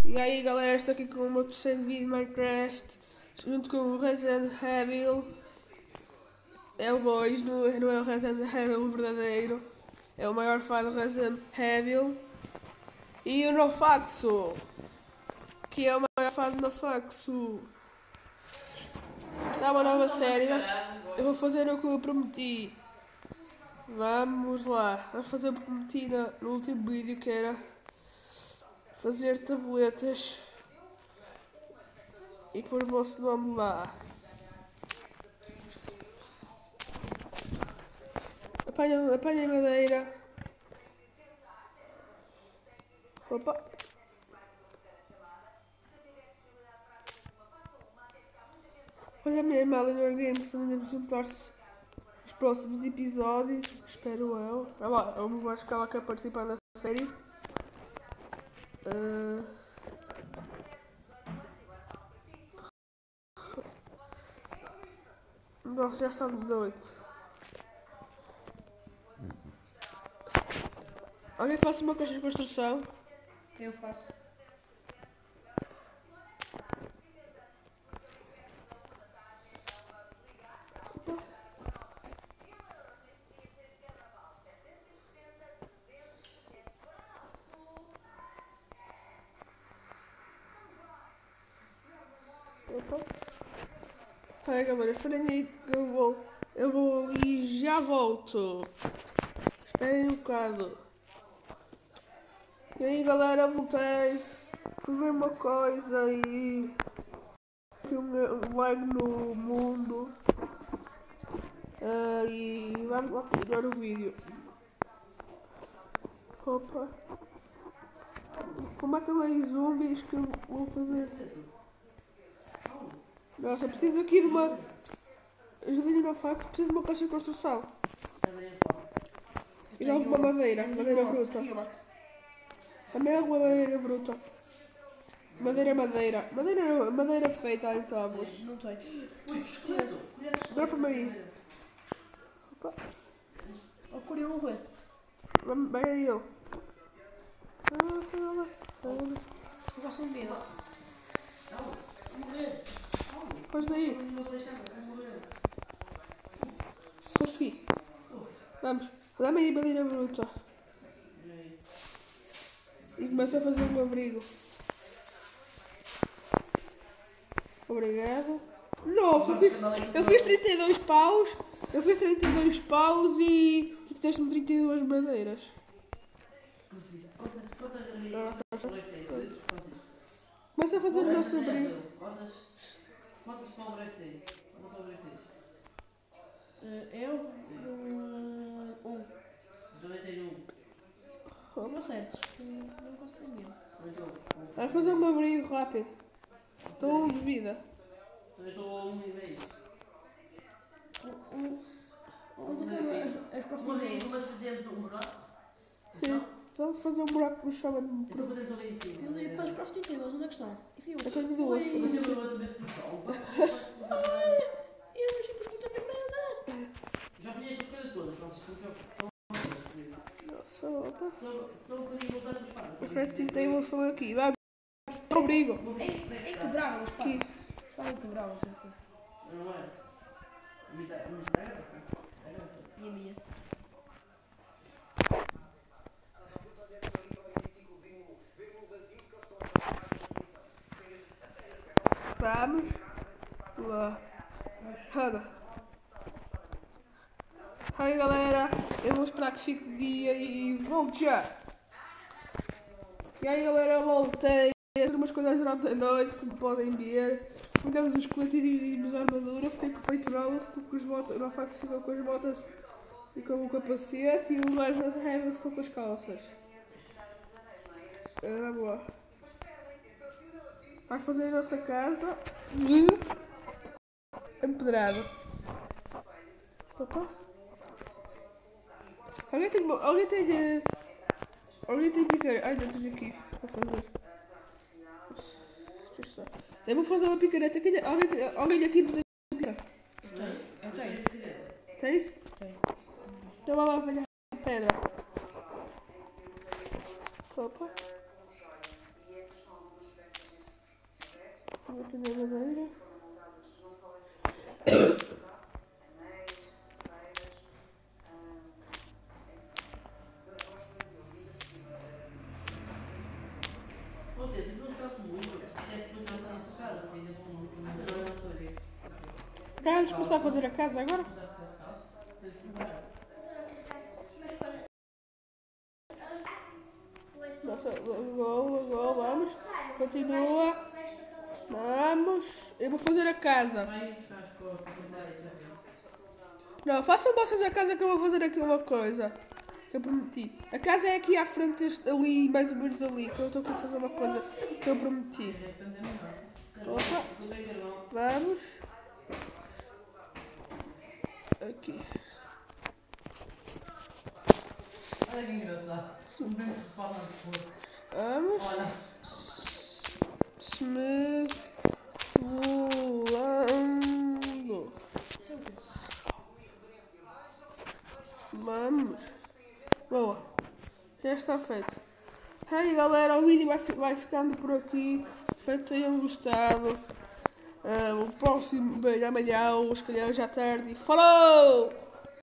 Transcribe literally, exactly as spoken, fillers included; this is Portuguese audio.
E aí galera, estou aqui com o meu terceiro vídeo de Minecraft, junto com o Resident Evil. É o dois, não é, não é o Resident Evil verdadeiro, é o maior fã do Resident Evil. E o Nofaxo, que é o maior fã do Nofaxo. Começar uma nova série, eu vou fazer o que eu prometi. Vamos lá, vamos fazer o que prometi no último vídeo, que era fazer tabletas e pôr o vosso nome lá. Apanha, apanha madeira. Opa. Pois a minha irmã Leonor Games ainda juntar-se nos próximos episódios, espero eu. Ela, eu acho que ela quer participar na série. Uh... Nossa, já está de noite. Alguém faça uma caixa de construção? Eu faço. Opa. Peraí galera, esperem aí que eu vou. Eu vou e já volto. Esperem um bocado. E aí galera, voltei. Fui ver uma coisa e um lag no mundo. Uh, e vamos lá continuar o vídeo. Opa. Combatam aí zombies que eu vou fazer. Nossa, preciso aqui de uma. Ajudinha no fax, preciso de uma caixa de construção. E dá uma madeira, madeira bruta. Também alguma madeira bruta. Madeira, madeira. Madeira, madeira feita em tábuas. Não tem. Dropa-me aí. Opa. Ó, Coreia, vamos ver. Vai aí ele. Eu gosto de vida. Pois daí. Consegui. Vamos. Dá-me aí madeira bruta. E começa a fazer um abrigo. Obrigado. Nossa, eu fiz, eu fiz trinta e dois paus. Eu fiz trinta e dois paus e. E tens-me trinta e duas madeiras. Começa a fazer o nosso abrigo. Quantas palmas é que tens? Quantas palmas é que tens? Eu? Um. Um. Já tenho um. Não acertes. Não consigo mesmo. Vai fazer um abrigo rápido. Estou um de vida. Eu estou a um e meio. Um. As costas Mas fazemos um buraco? Sim. Vamos fazer um buraco no chão. Estou fazendo ali em cima. E para as crafting tables, onde é que estão? Eu tenho duas. Eu tenho um levantamento no chão. Eu achei que os contos também para Já conheço as coisas todas, Francisco. Nossa, opa. Só um bocadinho voltar as espadas. O crafting table são aqui. Vai. Abrigo. Ei, quebravam as pá. Aqui. Estavam quebravam as pá. Não é? A minha entrega? E a minha? Vamos lá. Roda. Aí galera, eu vou esperar que fique dia e volto já. E aí galera, eu voltei. Fiz umas coisas durante a noite, como podem ver. Pegamos os esqueletos e dividimos a armadura. Fiquei com o peitoral, ficou com as botas. O Nofax ficou com as botas e com o capacete. E o Resident Evil ficou com as calças. Uh, vamos lá. Vai fazer a nossa casa de empedrado. Opa. Alguém tem. Alguém tem. Uh, alguém tem picareta. Ai, não tenho aqui para fazer. Eu vou fazer uma picareta. Alguém, alguém aqui tem picareta? Eu tenho. Tens? Tenho. Então vai lá apanhar a pedra. Opa. Vou pegar a madeira. Ô, Tia, se não está comigo, é depois já está na sua casa, assim, ainda vão não não fazer. Vamos começar a fazer a casa agora? Nossa, gol, gol, vamos. Continua. Vamos. Eu vou fazer a casa. Vai buscar as cores para tentar aí. Não, façam vocês a casa que eu vou fazer aqui uma coisa. Que eu prometi. A casa é aqui à frente, este, ali, mais ou menos ali. Que eu estou aqui a fazer uma coisa que eu prometi. Opa. Vamos. Aqui. Olha que engraçado. Bem que fala de cor. Vamos. Olha. Esmefulando. Vamos. Boa. Já está feito. Aí galera, o vídeo vai, vai ficando por aqui. Espero que tenham gostado. Uh, o próximo bem amanhã ou se calhar já tarde. Falou!